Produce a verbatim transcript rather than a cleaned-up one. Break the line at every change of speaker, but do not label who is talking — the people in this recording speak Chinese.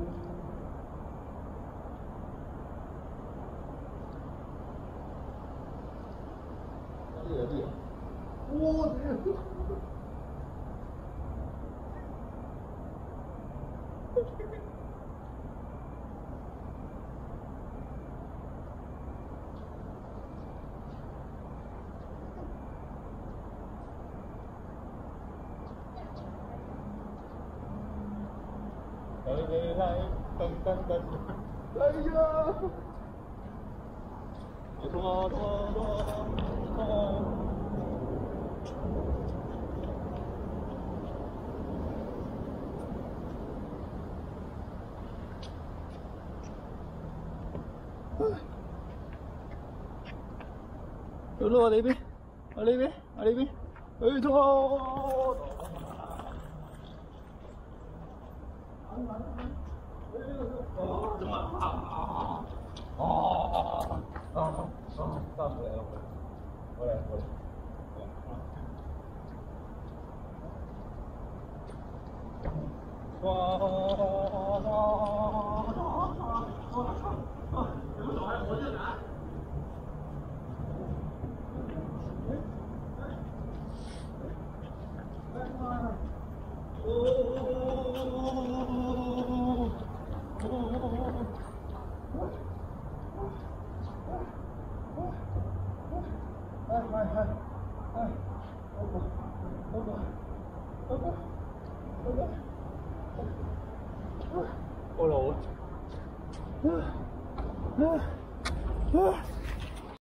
这个地，我的。 来来来，噔噔噔！哎呀！咚咚咚咚！走路往那边，往那边，往那边！哎咚！ 哦，怎么啊啊啊啊啊！上回来了，回来，回来，哇！怎么走还活着呢？哎妈！哦！ 哎哎哎哎！老婆，老婆，老婆，老婆，我老了，啊啊啊！